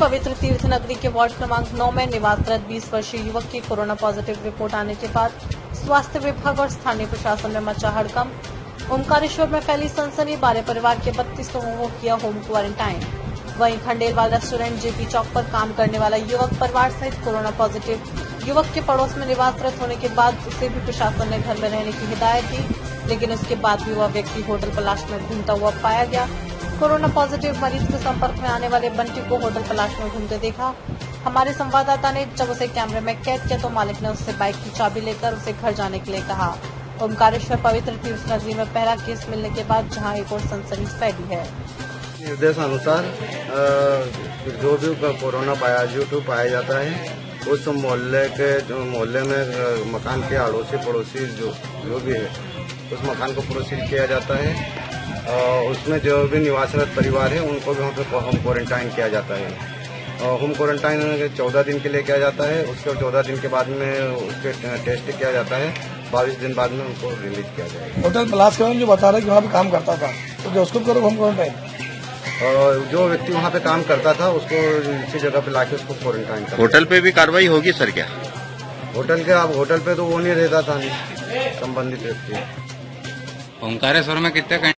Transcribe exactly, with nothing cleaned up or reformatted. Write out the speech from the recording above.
पवित्र तीर्थ नगरी के वार्ड क्रमांक नौ में निवासरत बीस वर्षीय युवक की कोरोना पॉजिटिव रिपोर्ट आने के बाद स्वास्थ्य विभाग और स्थानीय प्रशासन में मचा हड़कंप। ओमकारेश्वर में फैली सनसनी, बारह परिवार के बत्तीस लोगों को किया होम क्वारंटाइन। वहीं खंडेलवाल रेस्टोरेंट जेपी चौक पर काम करने वाला युवक परिवार सहित कोरोना पॉजिटिव युवक के पड़ोस में निवासरत होने के बाद उसे भी प्रशासन ने घर में रहने की हिदायत दी, लेकिन उसके बाद भी वह व्यक्ति होटल पलाश में घूमता हुआ पाया गया। कोरोना पॉजिटिव मरीज के संपर्क में आने वाले बंटी को होटल पलाश में घूमते देखा। हमारे संवाददाता ने जब उसे कैमरे में कैद किया तो मालिक ने उससे बाइक की चाबी लेकर उसे घर जाने के लिए कहा। ओमकारेश्वर पवित्र तीर्थ नगरी में पहला केस मिलने के बाद जहां एक और सनसनी फैली है। निर्देशानुसार जो भी कोरोना पॉजिटिव पाया जाता है उस मोहल्ले के जो मोहल्ले में मकान के अड़ोसी पड़ोसी जो जो भी है उस मकान को प्रोसील किया जाता है। उसमें जो भी निवासरत परिवार है उनको भी वहाँ पे होम क्वारंटाइन किया जाता है। होम क्वारंटाइन चौदह दिन के लिए किया जाता है। उसके चौदह दिन के बाद में उसके टेस्ट किया जाता है। बाईस दिन बाद में उनको रिलीज किया जाएगा। होटल पलाश का जो बता रहे कि वहाँ पे काम करता था तो जो उसको करो होम क्वारंटाइन। और जो व्यक्ति वहाँ पे काम करता था उसको इसी जगह पे लाके उसको क्वारंटाइन कर। होटल पे भी कार्रवाई होगी सर क्या? होटल के अब होटल पे तो वो नहीं रहता था संबंधित व्यक्ति। ओमकारेश्वर में कितने